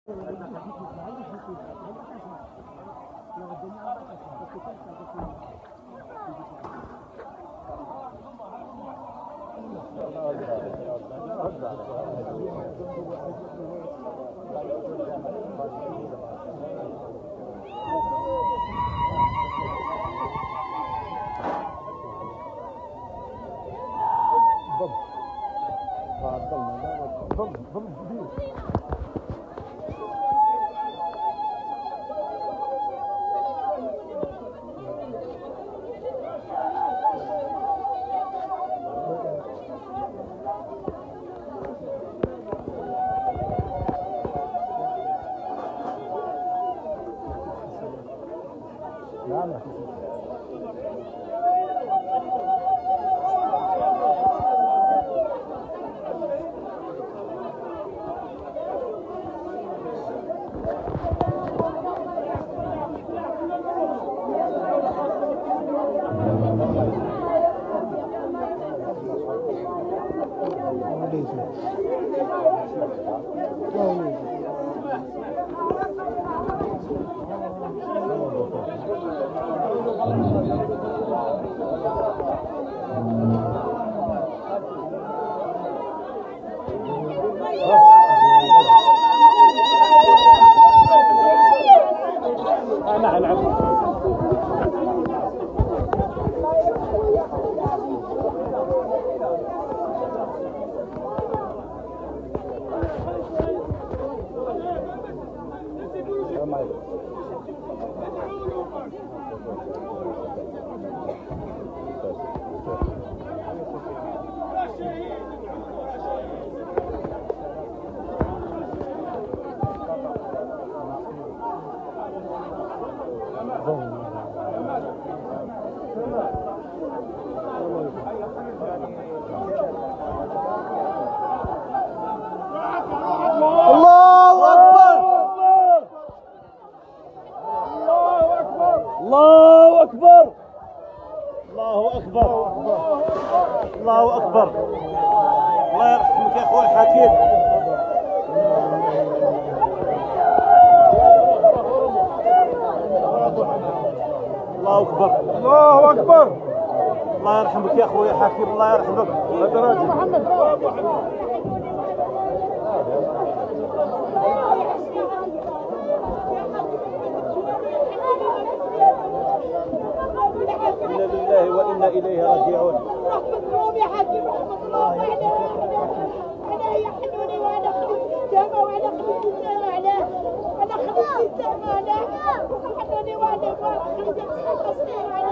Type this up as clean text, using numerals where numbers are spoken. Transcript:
الله أكبر الله أكبر الله أكبر. الله يرحمك يا أخوي الحكيم. الله أكبر الله أكبر. الله يرحمك يا أخوي الحكيم. الله يرحمك. هذا راجل محمد. إنا لله وإنا إليه راجعون. رحمة يا حاج رحمة الله أنا يحنوني وأنا خلصت السما وأنا خلصت السما علاه أنا خلصت السما علاه يحنوني وأنا خلصت السما علاه